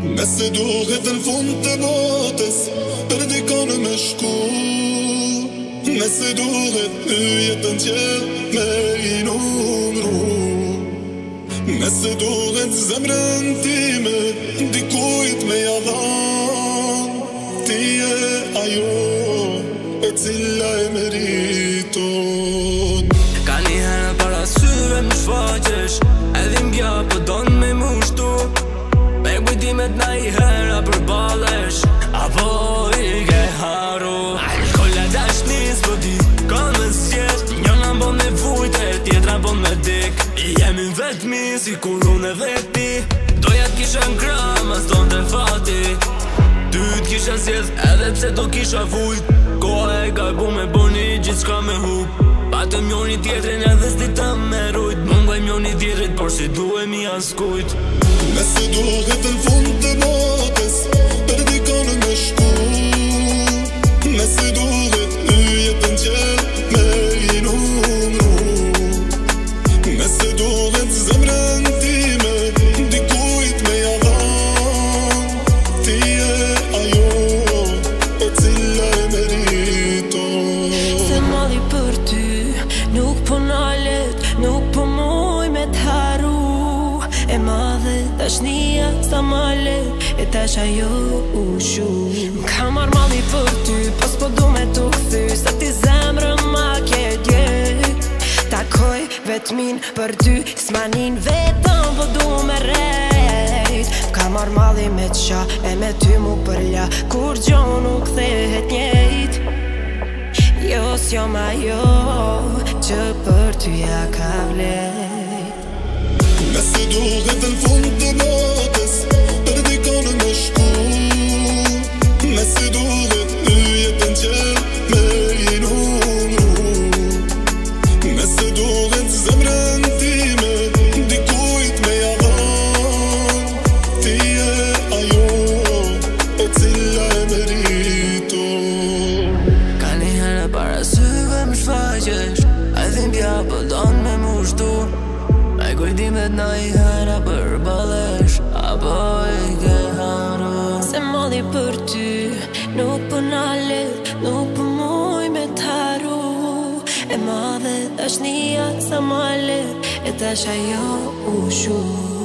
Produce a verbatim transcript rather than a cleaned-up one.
Nëse duhet në fund të botës për dikon me shku, nëse duhet në jetën që me i numru, nëse duhet zemrën time dikujt me jadhan, ti e ajo e cila e meriton. Ka një herë para syve më shfaqesh, edhe mbja po don me mushtu, me kujtimet na i hera për balesh, apo i ke haru. Shkolla dashnis po ti ka me s'jesh, njona bon me vujte, tjetra bon me dik. Jemi vetëmi si kur unë edhe ti, doja t'kisha n'kra, mas don të fati. Ty t'kisha zjedh edhe pse do kisha vujt, koha e ka bu me boni gjithë shka me hup. Patëm njoni tjetrin edhe s'di të me rujt, mungoj njoni tjetrit por si duhem i askujt. Nëse duhet në fund të botës për dikon me shku, nëse duhet në jetën që me i numru, nëse duhet zemrën time dikujt me jadhan, ti e ajo e cila e meriton. Se mali për ty nuk po nalet, nuk po moj me t'haru, e madhe dashnia sa malet, e tash ajo u shu. M'ka marr malli për ty, po s'po du me t'u kthy, sa ti zemrën ma ke djejt. Takoj vetmin për ty, s'manin vetëm po du me rejt. M'ka marr malli me t'qa, e me ty mu përla, kur gjo nuk kthehet njejt. Jo s'jom ajo që për ty ja ka vlejt. Nëse duhet në fund të botës për dikon me shku, nëse duhet në jetën që me i numru, nëse duhet zemrën time dikujt me jadhan, ti e ajo e cila e meriton. Ka një herë para syve më shfaqesh, edhe mbja po don me mushtu, me kujtimet na i hera për balesh, apo i ke haru. Se malli për ty nuk po nalet, nuk po moj me t'haru, e madhe dashnia sa malet, e tash ajo u shu.